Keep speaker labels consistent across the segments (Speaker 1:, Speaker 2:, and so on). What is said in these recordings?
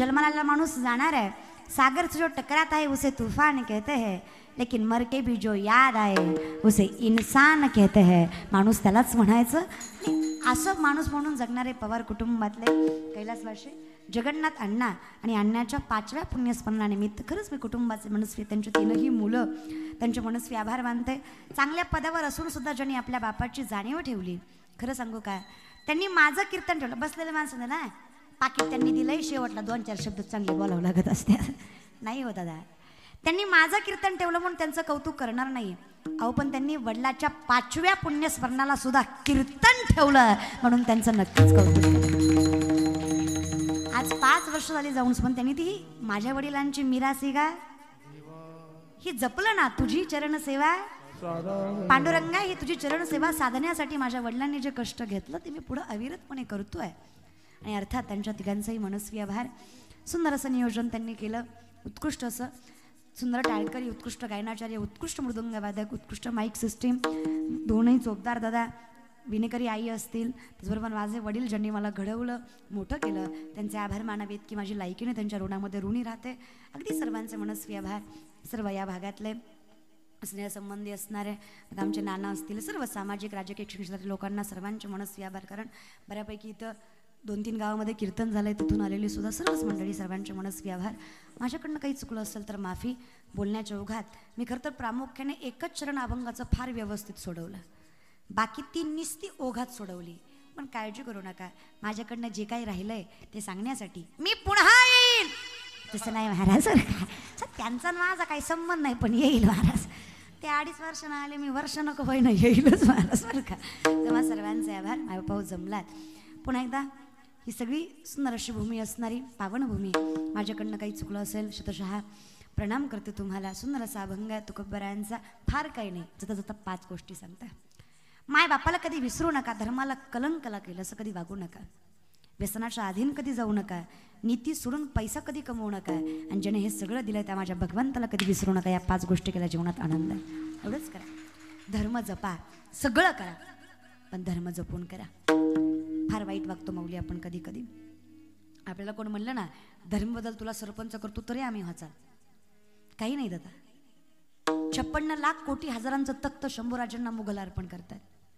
Speaker 1: जन्माला आलेला माणूस जाणार आहे, सागर से जो टकराता है उसे तूफान कहते हैं, लेकिन मर के भी जो याद आए उसे इंसान कहते हैं. माणूस त्यालाच म्हणायचं. असं माणूस म्हणून जगणारे पवार कुटुंबातले कैलासवासी जगन्नाथ अण्णा आणि अण्णाच्या 5व्या पुण्यस्मरणानिमित्त खरंच मी कुटुंबाचे मनस्वी, त्यांची 3ही मुलं, त्यांचे मनस्वी आभार मानते. चांगल्या पदावर असून सुद्धा ज्यांनी आपल्या बापाची जाणीव ठेवली. खरं सांगू काय, त्यांनी माझं कीर्तन ठेवलं. बसलेल्या माणसाने ना पाकिट त्यांनी दिलंय, शेवटला 2-4 शब्द चांगले बोलावं लागत असते. नाही हो दादा, त्यांनी माझं कीर्तन ठेवलं म्हणून त्यांचं कौतुक करणार नाही. अहो पण त्यांनी वडिलाच्या 5व्या पुण्यस्मरणाला सुद्धा कीर्तन ठेवलं म्हणून त्यांचं नक्कीच कौतुक केलं. आज 5 वर्ष झाली जाऊन पण त्यांनी ती माझ्या वडिलांची मिरासी गा ही जपलं ना. तुझी चरण सेवा पांडुरंगा, ही तुझी चरण सेवा साधण्यासाठी माझ्या वडिलांनी जे कष्ट घेतलं ते मी पुढे अविरतपणे करतोय. आणि अर्थात त्यांच्या तिघांचाही मनस्वी आभार. सुंदर असं नियोजन त्यांनी केलं, उत्कृष्ट असं. सुंदर टाळकरी, उत्कृष्ट गायनाचार्य, उत्कृष्ट मृदुंगवादक, उत्कृष्ट माईक सिस्टीम, दोनही चोपदार दादा, विनेकरी आई असतील, त्याचबरोबर माझे वडील ज्यांनी मला घडवलं, मोठं केलं, त्यांचे आभार मानावेत की माझी लायकीने त्यांच्या ऋणामध्ये ऋणी राहते. अगदी सर्वांचे मनस्वी आभार. सर्व या भागातले स्नेहसंबंधी असणारे आता आमचे नाना असतील, सर्व सामाजिक राजकीय क्षेत्रातील लोकांना सर्वांचे मनस्वी आभार. कारण बऱ्यापैकी इथं 2-3 गावामध्ये कीर्तन झालंय, तिथून आलेली सुद्धा सर्वच मंडळी, सर्वांचे मनस्वी आभार. माझ्याकडनं काही चुकलं असेल तर माफी. बोलण्याच्या ओघात मी खरं तर प्रामुख्याने एकच चरण अभंगाचं फार व्यवस्थित सोडवलं, बाकी ती निस्ती ओघात सोडवली. पण काळजी करू नका, माझ्याकडनं जे काही राहिलंय ते सांगण्यासाठी मी पुन्हा येईल. तसं नाही महाराज, त्यांचा माझा काही संबंध नाही, पण येईल महाराज. ते 2.5 वर्षानं आले, मी वर्ष नको होईना, येईलच महाराज बरं का. तेव्हा सर्वांचे आभार. मायबापाऊ जमलात. पुन्हा एकदा ही सगळी सुंदर अशी भूमी असणारी पावनभूमी, माझ्याकडनं काही चुकलं असेल शतशः प्रणाम करते तुम्हाला. सुंदर असा अभंग आहे तुकोबरायांचा. फार काही नाही, जता जता 5 गोष्टी सांगता. माय बापाला कधी विसरू नका, धर्माला कलंकला केलं असं कधी वागू नका, व्यसनाच्या अधीन कधी जाऊ नका, नीती सोडून पैसा कधी कमवू नका, आणि ज्याने हे सगळं दिलं त्या माझ्या भगवंताला कधी विसरू नका. या 5 गोष्टी केल्या जीवनात आनंद आहे. एवढंच करा. धर्म जपा, सगळं करा, पण धर्म जपून करा. फार वाईट वागतो माऊली आपण कधी कधी. आपल्याला कोण म्हणलं ना धर्म बदल, तुला सरपंच करतो, तरी आम्ही वाचाल. काही नाही दादा. 56 लाख कोटी हजारांचं तख्त शंभूराजांना मुघल अर्पण करतात.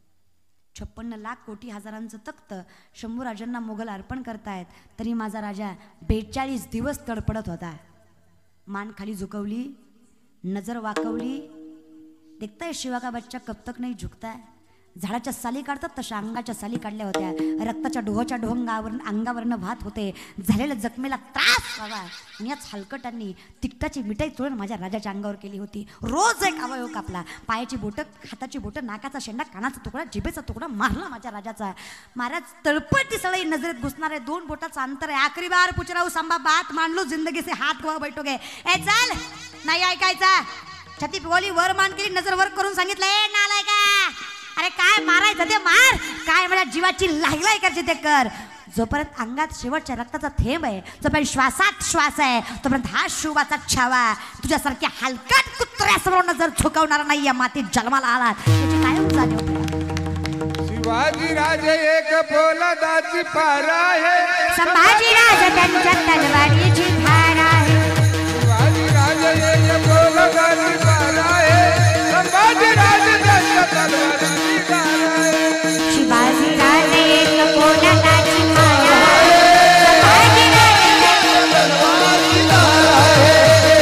Speaker 1: 56 लाख कोटी हजारांचं तख्त शंभूराजांना मुघल अर्पण करतायत, तरी माझा राजा 42 दिवस तडपडत होता. मान खाली झुकवली, नजर वाकवली. देखताय शिवा का बच्चा कब तक नाही झुकता. झाडाच्या साली काढतात तशा अंगाच्या साली काढल्या होत्या. रक्ताच्या डोहाच्या डोंगावरून अंगावरनं वाहत होते. झालेल्या जखमेला त्रास व्हावा, आणि याच हलकटांनी तिकटाची मिठाई चोळून माझ्या राजाच्या अंगावर केली होती. रोज एक अवयव कापला. पायाची बोटं, हाताची बोटं, नाकाचा शेंडा, कानाचा तुकडा, जिभेचा तुकडा मारला माझ्या राजाचा. महाराज तळपट सळई नजरेत घुसणारे 2 बोटाचं अंतर आहे. आखरी बार पुचराऊ सांबा बात मान लो, जिंदगी से हात गवा बैठोगे. ए चल, नाही ऐकायचा. छाती बोली वर मान केली, नजर वर करून सांगितलं, ए नालायका, अरे काय मारायचं ते मार, काय मला जीवाची लाहीलाई करायची ते कर. जोपर्यंत अंगात शेवटच्या रक्ताचा थेंब आहे, जोपर्यंत श्वासात श्वास आहे, तोपर्यंत हा शिवाचा छावा तुझ्यासारख्या हलकट कुत्र्यासमोर नजर झुकवणारा नाही या मातीत जन्माला आलात, त्याची कायम जाणीव करा.
Speaker 2: शिवाजी राजे एक पोलादाची पार आहे,
Speaker 1: संभाजी राजे त्यांच्या तलवारीची धार आहे.
Speaker 2: शिवाजी राजे एक पोलादाची पार आहे, संभाजी राजे त्यांच्या तलवारीची धार आहे.
Speaker 1: शिवाजी राजे एक पोलादाची धार आहे, संभाजी राजे त्यांच्या तलवारीची धार आहे.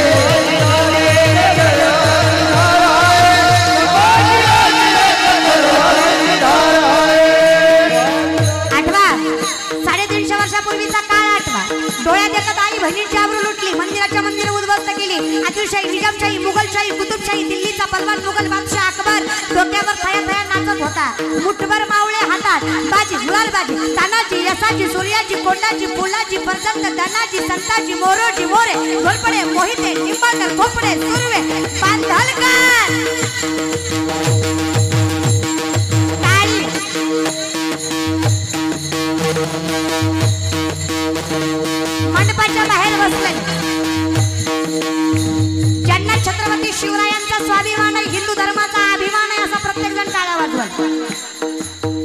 Speaker 1: आठवा, 350 वर्षापूर्वीचा काळ आठवा. डोळ्यात एकच आई बहिणींची आबरू लुटली, मंदिराच्या मंदिर उद्ध्वस्त केली. आदिलशाही, निजामशाही, मुघलशाही, कुतुबशाही, दिल्लीचा पलवान मुघल बादशाह अकबर डोक्यावर थया थया नाचत होता. मुठभर मावळे हातात, बाजी, गुलालबाजी, तानाजी, यसाची, सूर्याची, कोंडाची, फुलाची, फरजंद, धनाची, संताची, मोरोजी, मोरे, घोरपडे, मोहिते, निंबाळकर, खोपडे, सुर्वे, पांधलकर. मंडपाच्या बाहेर बसले. ज्यांना छत्रपती शिवरायांचा स्वाभिमान आहे, हिंदू धर्माचा अभिमान आहे, असा प्रत्येक जण टाळ्या वाजवत.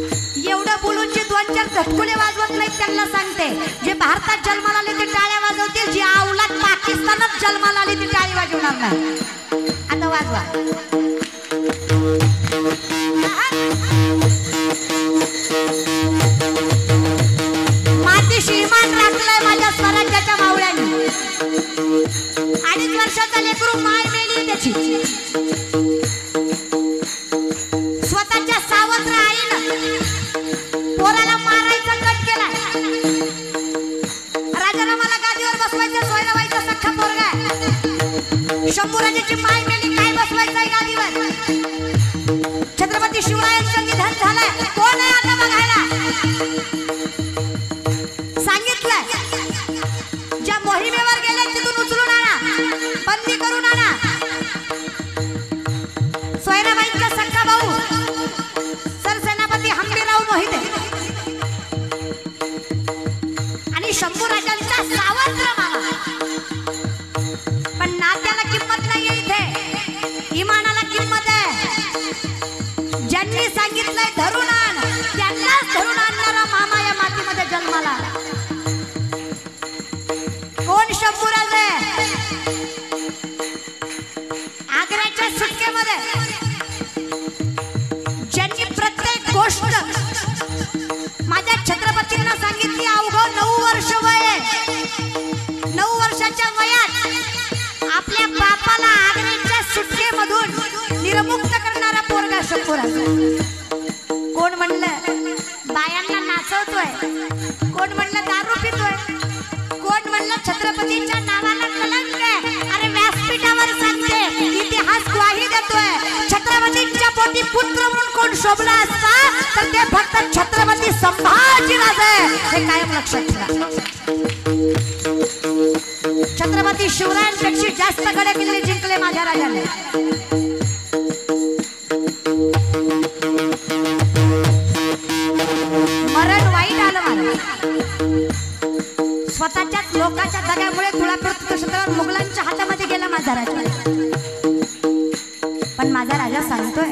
Speaker 1: एवढं बोलून जे 2-4 धटकुले वाजवत नाहीत त्यांना सांगते, जे भारतात जन्माला आले ते टाळ्या वाजवतील. नाही. आता वाजवा. मातीशी इमान राखलंय माझ्या स्वराज्याच्या मावळ्यांनी. 2.5 वर्षाचा लेकरू माय मेली त्याची. स्वतःच्या सावत्र आईनं पोराला मारायचा कट केलाय. राजाला मला गादीवर बसवायचं, सोयराबाईचा सख्खा पोरगा आहे. शंभूराजाची माय मेली, काय बसवायचंय गादीवर. छत्रपती शिवरायांचं निधन झालंय, कोण आहे आता बघायला. सांगितलंय ज्या मोहिमेवर गेले तिथून उचलून आणा, बंदी करून आणा. सोयराबाईंचा सख्खा भाऊ सरसेनापती हंबीरराव मोहिते आणि शंभूराजांचा सावत्र मामा. पण नात्याला किंमत नाहीये इथे, इमानाला किंमत आहे. ज्यांनी सांगितलंय धरून आण, त्यांनाच धरून आणणारा मामा या मातीमध्ये जन्माला आला. कोण शंभूराज आहे. आग्र्याच्या सुटकेमध्ये ज्यांनी प्रत्येक गोष्ट माझ्या छत्रपतींना सांगितली. अवघं 9 वर्ष वय आहे. 9 वर्षाच्या वयात आपल्या बापाला आग्र्याच्या सुटकेमधून निर्मुक्त करणारा पोरगा शंभूराज. कोण म्हणलं बायांना नाचवतोय, कोण म्हणलं दारू पितोय, कोण म्हणलं छत्रपतीच्या नावाला कलंक आहे. अरे व्यासपीठावर सांगते, इतिहास ग्वाही देतोय. छत्रपतींच्या पोटी पुत्र म्हणून कोण शोभला असता तर ते फक्त छत्रपती संभाजीराज आहे. हे कायम लक्षात ठेवा. छत्रपती शिवरायांपेक्षा जास्त गड किल्ले जिंकले माझ्या राजाने. मरण वाईट आलं मला. स्वतःच्याच लोकांच्या दगामुळे तुळापूर क्षेत्रावर मुघलांच्या हातामध्ये गेला माझा राजा. पण माझा राजा सांगतोय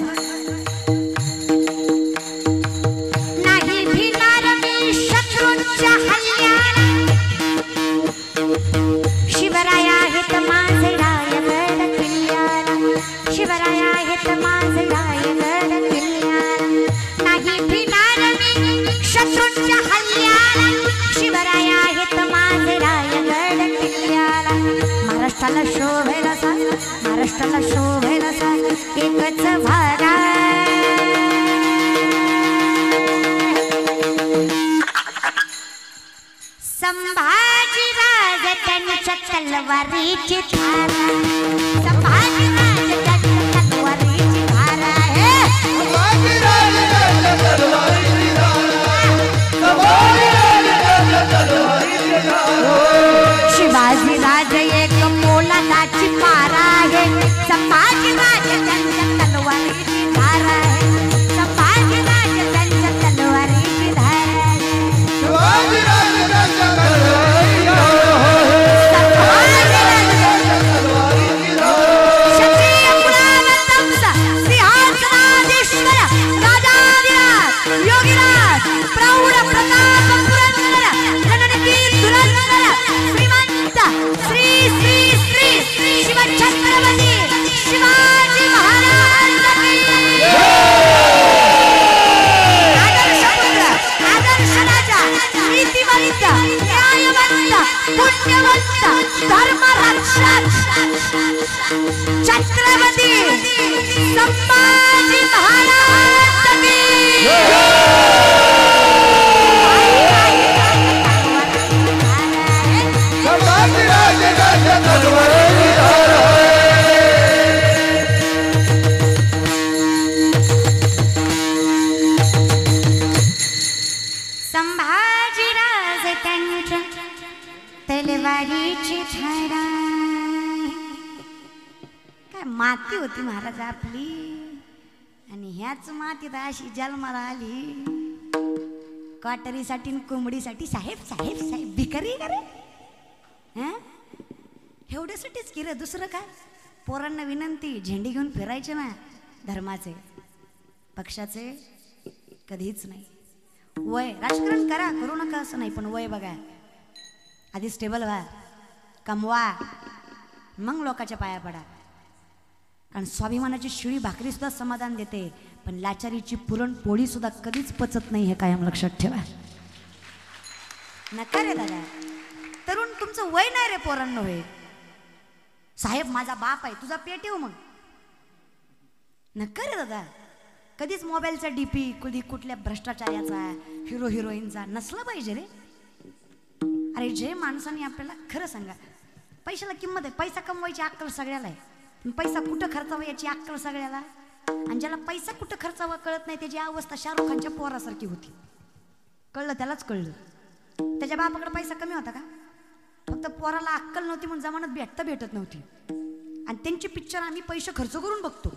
Speaker 1: नाही भिणार मी शत्रूंच्या हल्ल्याला. शिवराया आहेत माझे रायगड किल्ल्याला. शिवराया आहेत माझे रायगड किल्ल्याला. नाही भिणार मी शत्रूंच्या हल्ल्याला. शिवराया आहेत माझे रायगड किल्ल्याला. महाराष्ट्राला शोभेल असा, महाराष्ट्राला शोभेल असा एकच भागा. संभाजीराज त्यांच्या तलवारीची धारा. संभाजीराज त्यांच्या तलवारीची धारा आहे. शिवाजीराज एक पोलादाची मारा आहे. संभाजीराज त्यांच्या तलवारीची धारा आहे. संभाजीराज त्यांच्या तलवारीची धारा आहे. क्षत्रिय कुलावतंस सिंहासनाधीश्वर राजाधिराज योगीराज प्रौढ प्रताप पुरंदर रणनीती धुरंधर श्रीमंत श्री श्री श्री शिवछत्रपती शिवाजी महाराज की. आदर्श पुत्र, आदर्श राजा, नीतिवंत, न्यायवंत, पुण्यवंत, धर्मरक्षक छत्रपती संभाजी महाराज की. संभाजीराज त्यांच्या तलवारीची धारा. काय माती होती महाराज आपली, आणि ह्याच मातीत अशी जन्माला आली. क्वाटरीसाठी कोंबडीसाठी साहेब साहेब साहेब भिकारी करे. एवढ्यासाठीच की रे, दुसरं काय. पोरांना विनंती, झेंडी घेऊन फिरायचे ना. धर्माचे पक्षाचे कधीच नाही. वय राजकारण करा, करू नका असं नाही, पण वय बघा. आधी स्टेबल व्हा, कमवा, मग लोकांच्या पाया पडा. कारण स्वाभिमानाची शिळी भाकरी सुद्धा समाधान देते, पण लाचारीची पुरणपोळी सुद्धा कधीच पचत नाही, हे कायम लक्षात ठेवा. नका रे दादा, तरुण तुमचं वय नाही रे पोरांनो. होय साहेब माझा बाप आहे, तुझा पेट येऊ मग. नका रे दादा, कधीच मोबाईलचा डीपी, कधी कुठल्या भ्रष्टाचाराचा, हिरो हिरोईनचा नसला पाहिजे रे. अरे जे माणसाने आपल्याला खरं सांगा, पैशाला किंमत आहे, पैसा कमवायची अक्कल सगळ्याला आहे, पैसा कुठं खर्चावा याची अक्कल सगळ्याला. आणि ज्याला पैसा कुठं खर्चावा कळत नाही त्याची अवस्था शाहरुख खानच्या पोरासारखी होती. कळलं त्यालाच कळलं. त्याच्या बापाकडे पैसा कमी होता का? फक्त पोराला अक्कल नव्हती म्हणून जमानत भेटत नव्हती. आणि त्यांची पिक्चर आम्ही पैसे खर्च करून बघतो.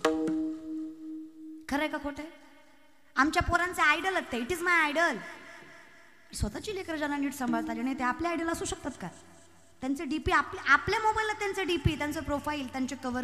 Speaker 1: खरं आहे का खोटं आहे? आमच्या पोरांचे आयडल आहेत ते. It is my idol. स्वतःची लेकरं ज्यांना नीट सांभाळता आली नाही ते आपले आयडल असू शकतात का? त्यांचे डीपी आपल्या मोबाईलला त्यांचे डीपी, त्यांचं प्रोफाईल, त्यांचे कव्हर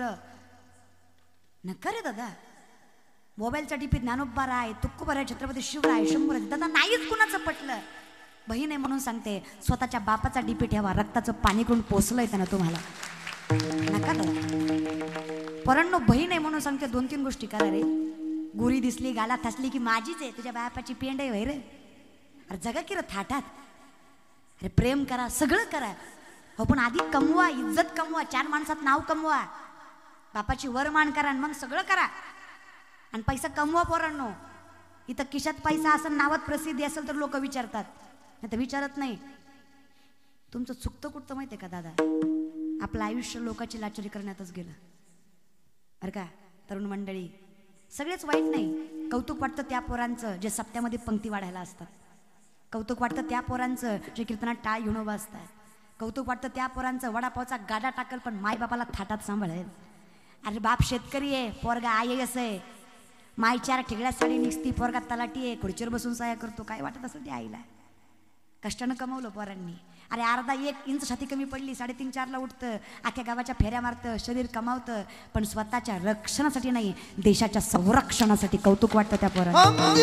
Speaker 1: नका रे दादा. मोबाईलच्या डीपी ज्ञानोबा राय, तुकोबा राय, छत्रपती शिवराय, शंभर दादा नाहीच कुणाचं पटलं. बहीण आहे म्हणून सांगते, स्वतःच्या बापाचा डीपी ठेवा. रक्ताचं पाणी करून पोचलंय त्यानं तुम्हाला. नका दादा. पोरांनो बहीण आहे म्हणून सांगते, 2-3 गोष्टी करा रे. गुरी दिसली गाला थासली की माझीच आहे, तुझ्या बापाची पेंड आहे वय रे. अरे जगा की रे थाटात. अरे प्रेम करा, सगळं करा, हो पण आधी कमवा, इज्जत कमवा, 4 माणसात नाव कमवा, बापाची वरमान करा, मग सगळं करा. आणि पैसा कमवा पोरांनो. इथं खिशात पैसा असेल, नावात प्रसिद्धी असेल तर लोक विचारतात, नाही तर विचारत नाही. तुमचं चुकतं कुठतं माहिती आहे का दादा? आपलं आयुष्य लोकांची लाचारी करण्यातच गेलं बरं का तरुण मंडळी. सगळेच वाईट नाही. कौतुक वाटतं त्या पोरांचं जे सप्त्यामध्ये पंक्ती वाढायला असतात. कौतुक वाटतं त्या पोरांचं जे कीर्तनात टाळ घेऊन उभं असतात. कौतुक वाटतं त्या पोरांचं वडापावचा गाडा टाकल पण माय बापाला थाटात सांभाळेल. अरे बाप शेतकरी आहे, पोरगा IAS आहे, माय 4 ठिगळ्या साडी निघती, पोरगा तलाठी आहे, खुर्चीवर बसून सहाय्य करतो. काय वाटत असेल ते आईला? कष्टानं कमवलं पोरांनी. अरे अर्धा 1 इंच छाती कमी पडली, 3:30-4ला उठतं, अख्ख्या गावाच्या फेऱ्या मारतं, शरीर कमावतं, पण स्वतःच्या रक्षणासाठी नाही, देशाच्या संरक्षणासाठी. कौतुक वाटतं त्या पोरांना.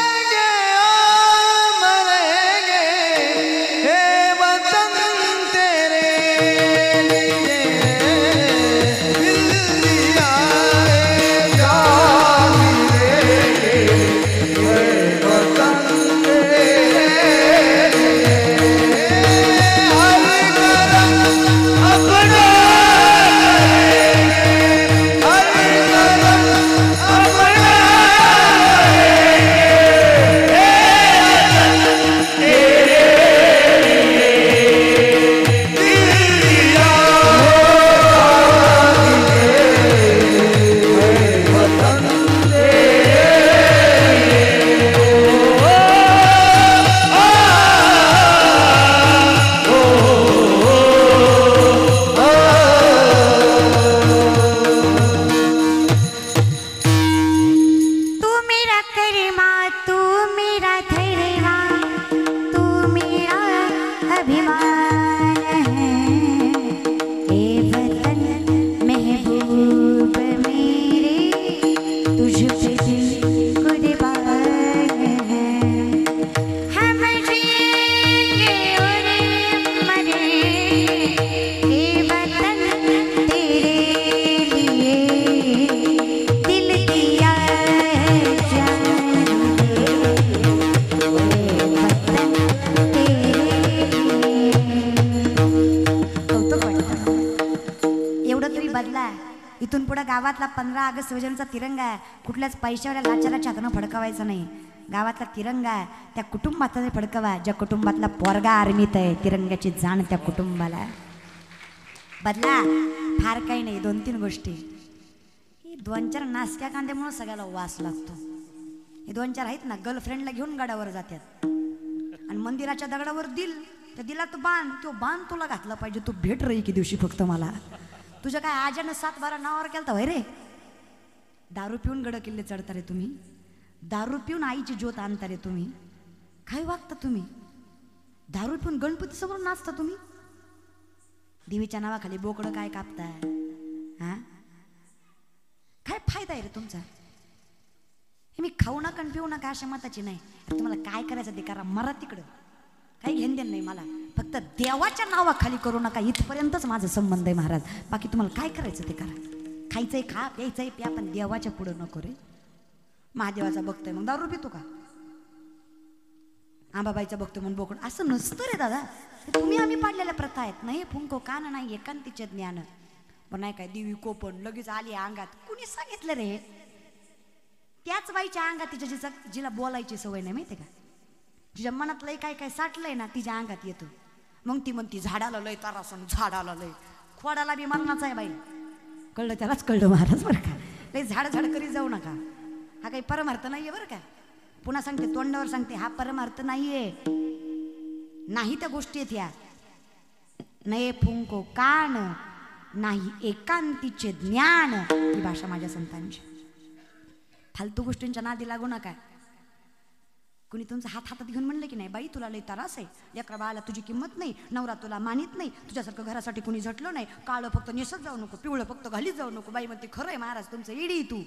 Speaker 1: इथून पुढे गावातला 15 ऑगस्ट शिवजयंतीचा तिरंगा कुठल्याच पैशावाल्या लाचाराच्या हातानं फडकवायचा नाही. गावातला तिरंगा त्या कुटुंबाचा फडकवा ज्या कुटुंबातला पोरगा आर्मीत आहे. तिरंग्याची जाण त्या कुटुंबाला. बदला फार काही नाही, 2-3 गोष्टी. ही 2-4 नासक्या कांद्यामुळे सगळ्याला वास लागतो. हे 2-4 आहेत ना, गर्लफ्रेंडला घेऊन गडावर जातात आणि मंदिराच्या दगडावर दिल तर दिला तो बाण, तो बाण तुला घातला पाहिजे. तू भेट रही की दिवशी फक्त मला. तुझ्या काय आजानं 7-12 नावावर केलता वय रे? दारू पिऊन गड किल्ले चढता रे तुम्ही. दारू पिऊन आईची ज्योत आणता रे तुम्ही. काय वागता तुम्ही? दारू पिऊन गणपती समोर नाचता तुम्ही. देवीच्या नावाखाली बोकडं काय कापताय? हा काय फायदा आहे रे तुमचा? हे मी खाऊ नका पिऊ नका अशा मताची नाही. तुम्हाला काय करायचं ते करा, मरा तिकडं, काही घेण देण नाही मला. फक्त देवाच्या नावाखाली करू नका, इथपर्यंतच माझा संबंध आहे महाराज. बाकी तुम्हाला काय करायचं ते करा. खायचंय खा, प्यायचंय प्या, पण देवाच्या पुढं नको रे. महादेवाचा बघतोय मग दारू पितो का? आंबाबाईचा बघतोय म्हणून बोकड, असं नसतं रे दादा. तुम्ही आम्ही पाडलेल्या प्रथा आहेत. नाही फुंको कान नाही एकांतीचे ज्ञान. पण नाही काय देवी कोपण लगेच आली अंगात. कुणी सांगितलं रे? त्याच बाईच्या अंगात तिच्या जिला बोलायची सवय नाही माहिती का, तिच्या मनात लय काय काय साठलंय ना तिच्या अंगात येतं. मग ती म्हणती झाडाला लय तारासन, झाडाला लय. खोडाला बी मरणाचा आहे बाई. कळलं त्यालाच कळलं महाराज बरं का. लय झाड करीत जाऊ नका. हा काही परमार्थ नाहीये बरं का. पुन्हा सांगते तोंडावर सांगते, हा परमार्थ नाहीये. नाही त्या गोष्टी आहेत ह्या. नये फुंको कान नाही एकांतीचे ज्ञान, ही भाषा माझ्या संतांची. फालतू गोष्टींच्या नादी लागू नका. कुणी तुमचा हात हातात घेऊन म्हणलं की नाही बाई तुला लय त्रास आहे, लेकरा बाळाला तुझी किंमत नाही, नवरा तुला मानित नाही, तुझ्यासारखं घरासाठी कुणी झटलं नाही, काळं फक्त नेसत जाऊ नको, पिवळं फक्त घालीत जाऊ नको. बाई म्हणते खरंय महाराज तुमचं इडी तू.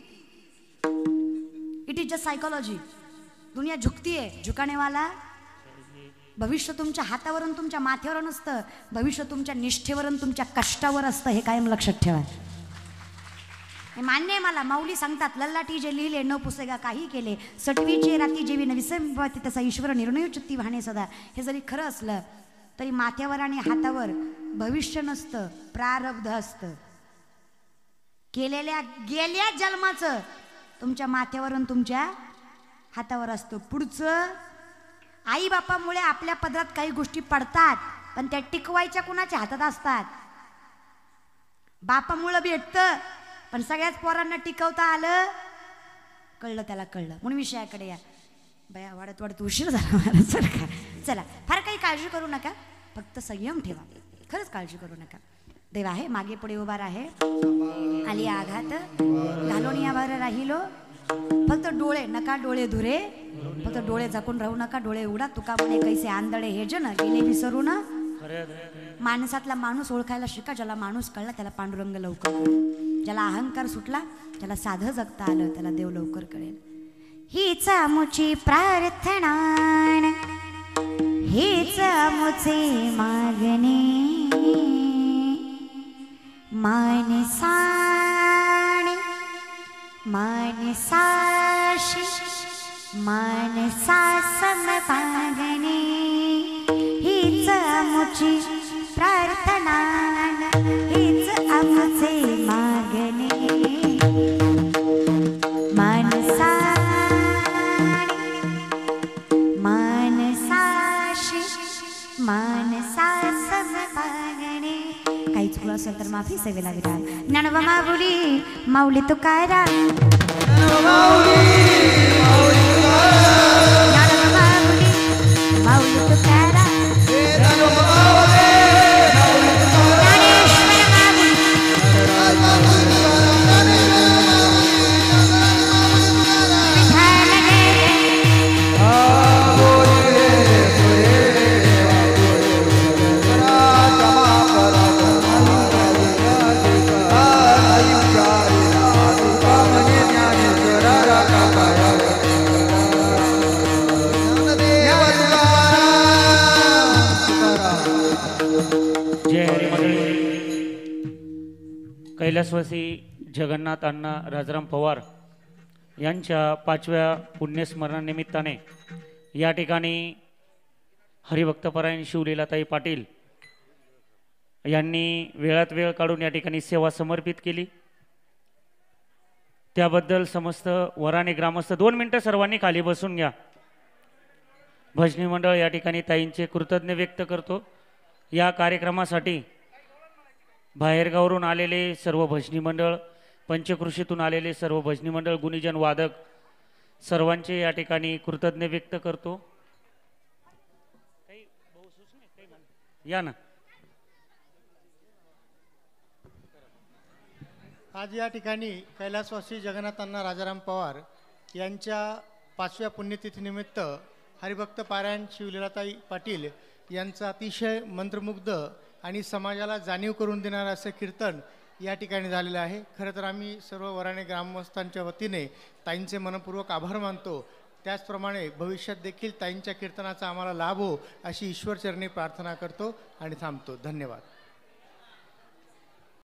Speaker 1: It is just psychology. दुनिया झुकतीये. झुकानेवाला भविष्य तुमच्या हातावरून तुमच्या माथ्यावर नसतं, भविष्य तुमच्या निष्ठेवरून तुमच्या कष्टावर असतं. हे कायम लक्षात ठेवा. हे मान्य आहे मला. माऊली सांगतात लल्लाटी जे लिहिले न पुसेगा काही केले, सटवीचे राती जेवी न विसंपती तसा ईश्वर निर्णय चित्ती वाहणे सदा. हे जरी खरं असलं तरी माथ्यावर आणि हातावर भविष्य नसतं, प्रारब्ध असतं. केलेल्या गेल्या जन्माचं तुमच्या माथ्यावरून तुमच्या हातावर असतं. पुढचं आई बापामुळे आपल्या पदरात काही गोष्टी पडतात, पण त्या टिकवायच्या कुणाच्या हातात असतात. बापामुळं भेटतं, पण सगळ्याच पोरांना टिकवता आलं. कळलं त्याला कळलं. म्हणून विषयाकडे या. बया वाढत वाढत उशीर झाला मला सर का. चला फार काही काळजी करू नका, फक्त संयम ठेवा. खरंच काळजी करू नका. देव आहे मागे पुढे उभा आहे. आली आघात घालून यावर राहिलो. फक्त डोळे नका डोळे धुरे, फक्त डोळे झाकून राहू नका, डोळे उघडा. तुका म्हणे कैसे आंधळे हे जन गेले विसरू ना. माणसातला माणूस ओळखायला शिका. ज्याला माणूस कळला त्याला पांडुरंग लवकर कळेल. ज्याला अहंकार सुटला त्याला साधं जगता आलं त्याला देव लवकर कळेल. हीच आमुची प्रार्थना, हीच आमुचे मागणे, मानसाने मानसाशी मानसा समपागणे. हीच आमुची प्रार्थना, हीच आमुचे मागणे, मानसाशी मानसा समपागणे. काही चुकलं असेल तर माफी सेवेला विराल. ज्ञानोबा माऊली माऊली तुकाराम, ज्ञानोबा माऊली माऊली तुकाराम,
Speaker 3: कैलासवासी जगन्नाथ अण्णा राजाराम पवार यांच्या 5व्या पुण्यस्मरणानिमित्ताने या ठिकाणी हरिभक्तपरायण शिवलीलाताई पाटील यांनी वेळात वेळ काढून या ठिकाणी सेवा समर्पित केली. त्याबद्दल समस्त वराणे ग्रामस्थ 2 मिनिटं सर्वांनी खाली बसून घ्या. भजनी मंडळ या ठिकाणी ताईंचे कृतज्ञ व्यक्त करतो. या कार्यक्रमासाठी बाहेरगावरून आलेले सर्व भजनी मंडळ, पंचकृषीतून आलेले सर्व भजनी मंडळ, गुणीजन वादक सर्वांचे या ठिकाणी कृतज्ञ व्यक्त करतो. या ना.
Speaker 4: आज या ठिकाणी कैलासवासी जगन्नाथांना राजाराम पवार यांच्या 5व्या पुण्यतिथीनिमित्त हरिभक्त पारायण शिवलीलाताई पाटील यांचं अतिशय मंत्रमुग्ध आणि समाजाला जाणीव करून देणारं असं कीर्तन या ठिकाणी झालेलं आहे. खरं तर आम्ही सर्व वराणे ग्रामस्थांच्या वतीने ताईंचे मनपूर्वक आभार मानतो. त्याचप्रमाणे भविष्यात देखील ताईंच्या कीर्तनाचा आम्हाला लाभ हो अशी ईश्वरचरणी प्रार्थना करतो आणि थांबतो. धन्यवाद.